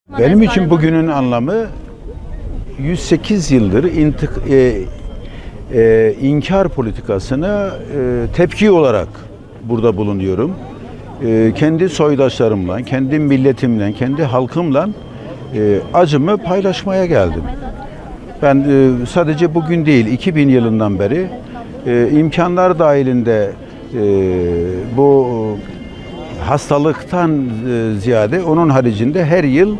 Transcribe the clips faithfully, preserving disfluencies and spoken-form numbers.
Benim için bugünün anlamı yüz sekiz yıldır intik, e, e, inkar politikasına e, tepki olarak burada bulunuyorum. E, kendi soydaşlarımla, kendi milletimle, kendi halkımla e, acımı paylaşmaya geldim. Ben e, sadece bugün değil, iki bin yılından beri e, imkanlar dahilinde e, bu hastalıktan e, ziyade onun haricinde her yıl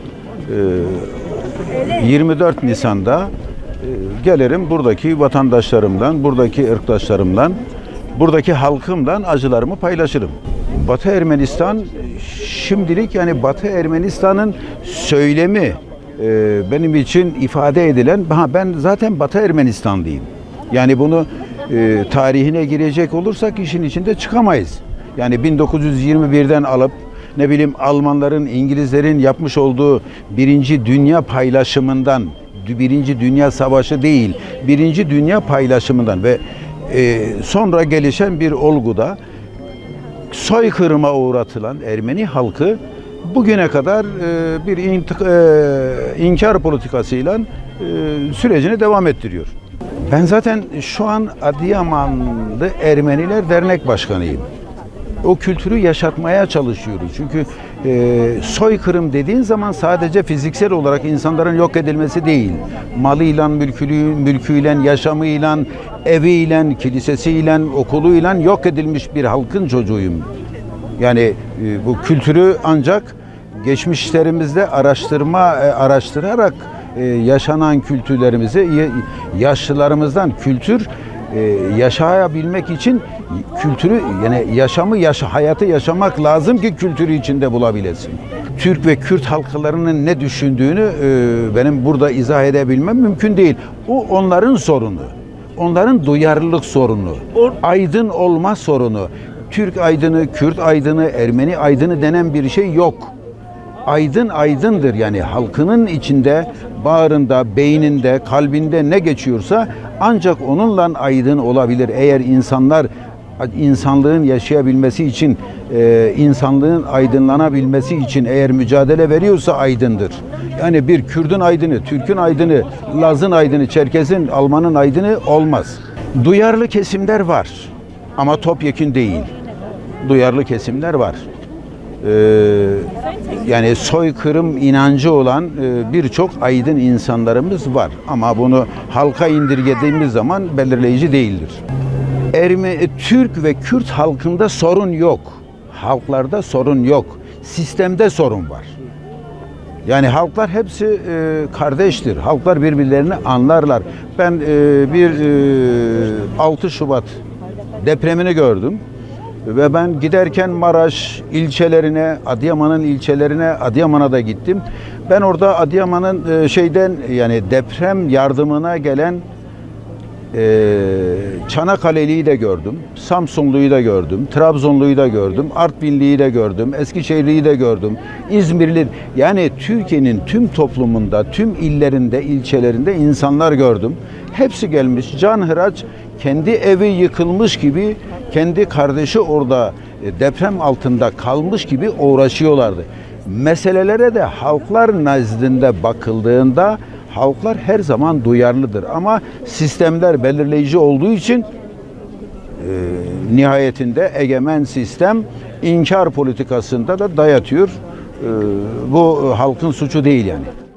yirmi dört Nisan'da gelirim buradaki vatandaşlarımdan, buradaki ırktaşlarımdan, buradaki halkımdan acılarımı paylaşırım. Batı Ermenistan şimdilik yani Batı Ermenistan'ın söylemi benim için ifade edilen, ben zaten Batı Ermenistanlıyım. Yani bunu tarihine girecek olursak işin içinde çıkamayız. Yani bin dokuz yüz yirmi birden alıp ne bileyim Almanların, İngilizlerin yapmış olduğu Birinci Dünya paylaşımından, Birinci Dünya Savaşı değil, Birinci Dünya paylaşımından ve e, sonra gelişen bir olguda soykırıma uğratılan Ermeni halkı bugüne kadar e, bir intik, e, inkar politikasıyla e, sürecini devam ettiriyor. Ben zaten şu an Adıyamanlı Ermeniler Dernek Başkanıyım. O kültürü yaşatmaya çalışıyoruz. Çünkü e, soykırım dediğin zaman sadece fiziksel olarak insanların yok edilmesi değil. Malıyla, mülküyle, yaşamıyla, eviyle, kilisesiyle, okuluyla yok edilmiş bir halkın çocuğuyum. Yani e, bu kültürü ancak geçmişlerimizde araştırma e, araştırarak e, yaşanan kültürlerimizi, yaşlılarımızdan kültür Ee, yaşayabilmek için kültürü yani yaşamı yaşa hayatı yaşamak lazım ki kültürü içinde bulabilesin. Türk ve Kürt halklarının ne düşündüğünü e, benim burada izah edebilmem mümkün değil. O onların sorunu. Onların duyarlılık sorunu. Aydın olma sorunu. Türk aydını, Kürt aydını, Ermeni aydını denen bir şey yok. Aydın aydındır, yani halkının içinde, bağrında, beyninde, kalbinde ne geçiyorsa ancak onunla aydın olabilir. Eğer insanlar insanlığın yaşayabilmesi için, e, insanlığın aydınlanabilmesi için eğer mücadele veriyorsa aydındır. Yani bir Kürt'ün aydını, Türk'ün aydını, Laz'ın aydını, Çerkez'in, Alman'ın aydını olmaz. Duyarlı kesimler var ama topyekün değil. Duyarlı kesimler var. Ee, yani soykırım inancı olan e, birçok aydın insanlarımız var ama bunu halka indirgediğimiz zaman belirleyici değildir. Ermeni, Türk ve Kürt halkında sorun yok. Halklarda sorun yok. Sistemde sorun var. Yani halklar hepsi e, kardeştir. Halklar birbirlerini anlarlar. Ben e, bir e, altı Şubat depremini gördüm. Ve ben giderken Maraş ilçelerine, Adıyaman'ın ilçelerine, Adıyaman'a da gittim. Ben orada Adıyaman'ın şeyden yani deprem yardımına gelen e, Çanakkale'liyi de gördüm, Samsunlu'yu da gördüm, Trabzonlu'yu da gördüm, Artvinli'yi de gördüm, Eskişehirli'yi de gördüm, İzmirli. Yani Türkiye'nin tüm toplumunda, tüm illerinde, ilçelerinde insanlar gördüm. Hepsi gelmiş canhıraç, kendi evi yıkılmış gibi, kendi kardeşi orada deprem altında kalmış gibi uğraşıyorlardı. Meselelere de halklar nezdinde bakıldığında halklar her zaman duyarlıdır. Ama sistemler belirleyici olduğu için e, nihayetinde egemen sistem inkar politikasında da dayatıyor. E, bu halkın suçu değil yani.